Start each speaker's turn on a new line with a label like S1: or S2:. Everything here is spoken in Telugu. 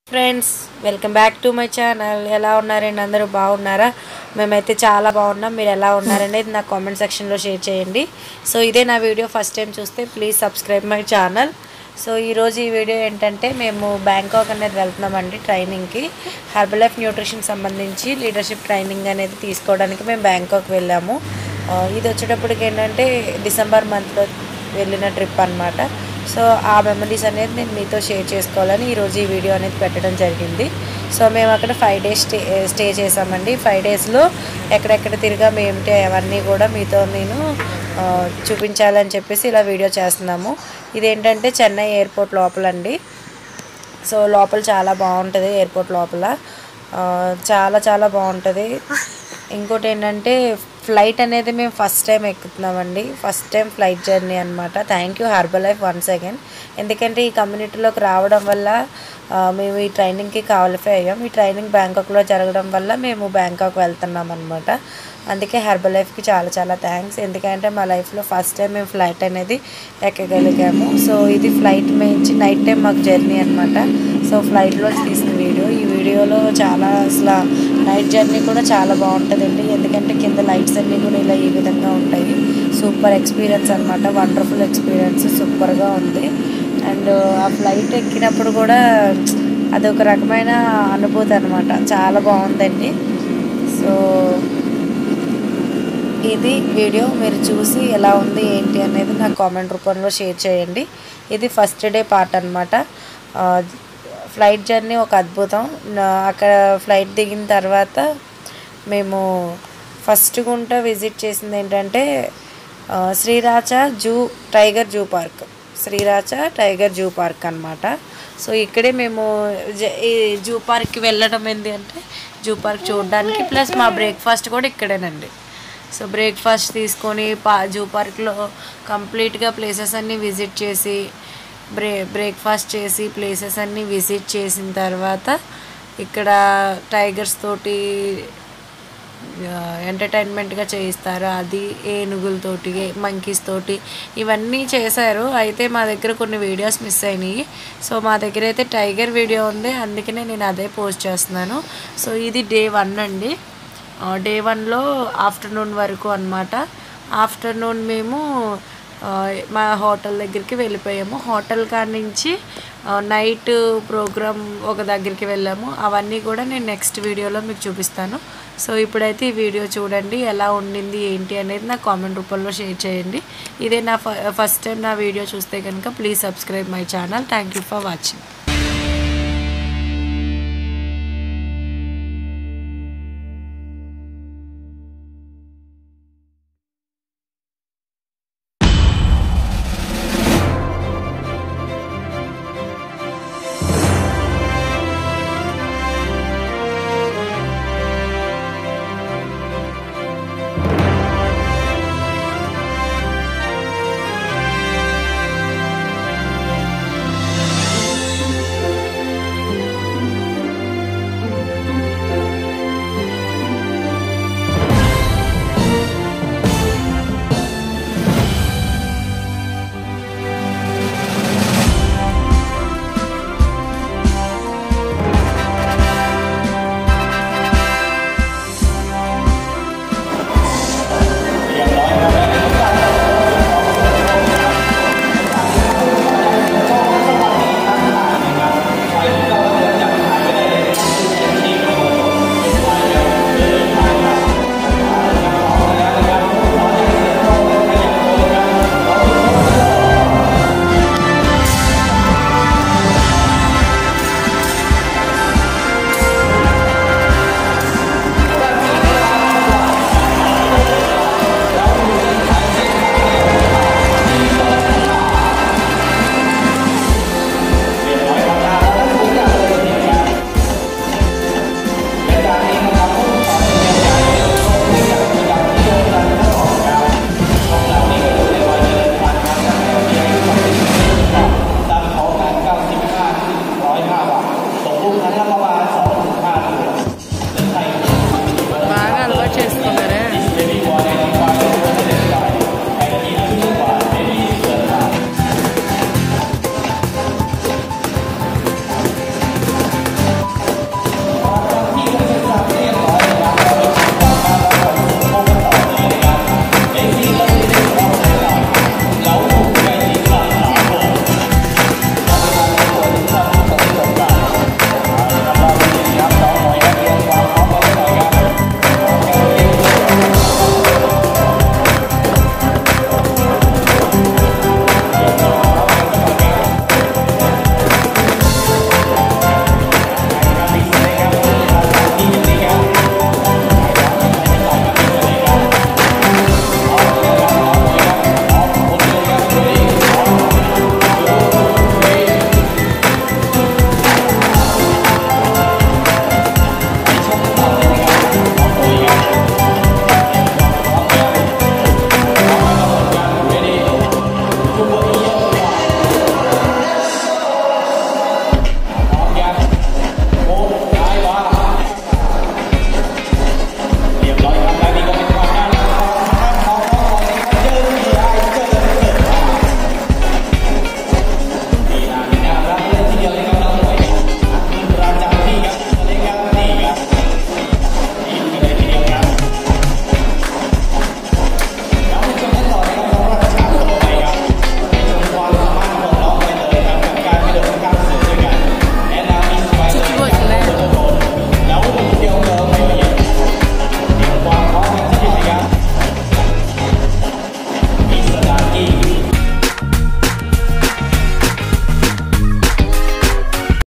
S1: Friends welcome back to my channel. ఎలా ఉన్నారండి? అందరూ బాగున్నారా? మేమైతే చాలా బాగున్నాం. మీరు ఎలా ఉన్నారనేది నా కామెంట్ సెక్షన్లో షేర్ చేయండి. సో ఇదే నా వీడియో ఫస్ట్ టైం చూస్తే please subscribe my channel. So ఈరోజు ఈ వీడియో ఏంటంటే మేము బ్యాంకాక్ అనేది వెళ్తున్నామండి ట్రైనింగ్కి. హెర్బల్ లైఫ్ న్యూట్రిషన్ సంబంధించి లీడర్షిప్ ట్రైనింగ్ అనేది తీసుకోవడానికి మేము బ్యాంకాక్ వెళ్ళాము. ఇది వచ్చేటప్పటికి ఏంటంటే డిసెంబర్ మంత్లో వెళ్ళిన ట్రిప్ అనమాట. సో ఆ మెమరీస్ అనేది నేను మీతో షేర్ చేసుకోవాలని ఈరోజు ఈ వీడియో అనేది పెట్టడం జరిగింది. సో మేము అక్కడ 5 days స్టే చేసామండి. 5 daysలో ఎక్కడెక్కడ తిరిగాము ఏమిటి అవన్నీ కూడా మీతో నేను చూపించాలని చెప్పేసి ఇలా వీడియో చేస్తున్నాము. ఇదేంటంటే చెన్నై ఎయిర్పోర్ట్ లోపలండి. సో లోపల చాలా బాగుంటుంది. ఎయిర్పోర్ట్ లోపల చాలా చాలా బాగుంటుంది. ఇంకోటి ఏంటంటే ఫ్లైట్ అనేది మేము ఫస్ట్ టైం ఎక్కుతున్నామండి. ఫస్ట్ టైం ఫ్లైట్ జర్నీ అనమాట. Thank you herbal life once again. ఎందుకంటే ఈ కమ్యూనిటీలోకి రావడం వల్ల మేము ఈ ట్రైనింగ్కి క్వాలిఫై అయ్యాం. ఈ ట్రైనింగ్ బ్యాంకాక్లో జరగడం వల్ల మేము బ్యాంకాక్ వెళ్తున్నాం అనమాట. అందుకే హెర్బల్ లైఫ్కి చాలా చాలా థ్యాంక్స్. ఎందుకంటే మా లైఫ్లో ఫస్ట్ టైం మేము ఫ్లైట్ అనేది ఎక్కగలిగాము. సో ఇది ఫ్లైట్ నుంచి నైట్ టైం మాకు జర్నీ అనమాట. సో ఫ్లైట్లో తీసిన వీడియో. ఈ వీడియోలో చాలా అసలు నైట్ జర్నీ కూడా చాలా బాగుంటుందండి. ఎందుకంటే కింద లైట్స్ అన్నీ కూడా ఇలా ఈ విధంగా ఉంటాయి. సూపర్ ఎక్స్పీరియన్స్ అనమాట. వండర్ఫుల్ ఎక్స్పీరియన్స్, సూపర్గా ఉంది. అండ్ ఆ ఫ్లైట్ ఎక్కినప్పుడు కూడా అదొక రకమైన అనుభూతి అనమాట. చాలా బాగుందండి. సో ఇది వీడియో మీరు చూసి ఎలా ఉంది ఏంటి అనేది నాకు కామెంట్ రూపంలో షేర్ చేయండి. ఇది ఫస్ట్ డే పార్ట్ అనమాట. ఫ్లైట్ జర్నీ ఒక అద్భుతం. అక్కడ ఫ్లైట్ దిగిన తర్వాత మేము ఫస్ట్ గుంట విజిట్ చేసింది ఏంటంటే శ్రీరాచ టైగర్ జూ పార్క్ అనమాట. సో ఇక్కడే మేము ఈ జూ పార్క్కి వెళ్ళడం ఏంటి అంటే జూ పార్క్ చూడడానికి, ప్లస్ మా బ్రేక్ఫాస్ట్ కూడా ఇక్కడేనండి. సో బ్రేక్ఫాస్ట్ తీసుకొని జూ పార్క్లో కంప్లీట్గా ప్లేసెస్ అన్నీ విజిట్ చేసి బ్రేక్ఫాస్ట్ చేసి ప్లేసెస్ అన్నీ విజిట్ చేసిన తర్వాత ఇక్కడ టైగర్స్ తోటి ఎంటర్టైన్మెంట్గా చేయిస్తారు. అది ఏనుగులతోటి, మంకీస్ తోటి ఇవన్నీ చేశారు. అయితే మా దగ్గర కొన్ని వీడియోస్ మిస్ అయినాయి. సో మా దగ్గర అయితే టైగర్ వీడియో ఉంది, అందుకనే నేను అదే పోస్ట్ చేస్తున్నాను. సో ఇది డే 1 అండి. డే 1లో ఆఫ్టర్నూన్ వరకు అనమాట. ఆఫ్టర్నూన్ మేము మా హోటల్ దగ్గరికి వెళ్ళిపోయాము. హోటల్ కాడ నుంచి నైట్ ప్రోగ్రామ్ ఒక దగ్గరికి వెళ్ళాము. అవన్నీ కూడా నేను నెక్స్ట్ వీడియోలో మీకు చూపిస్తాను. సో ఇప్పుడైతే ఈ వీడియో చూడండి. ఎలా ఉండింది ఏంటి అనేది నా కామెంట్ రూపంలో షేర్ చేయండి. ఇదే నా ఫస్ట్ టైం నా వీడియో చూస్తే కనుక please subscribe my channel. Thank you for watching.